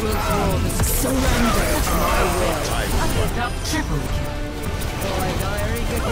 will draw the surrender to my will. Triple kill.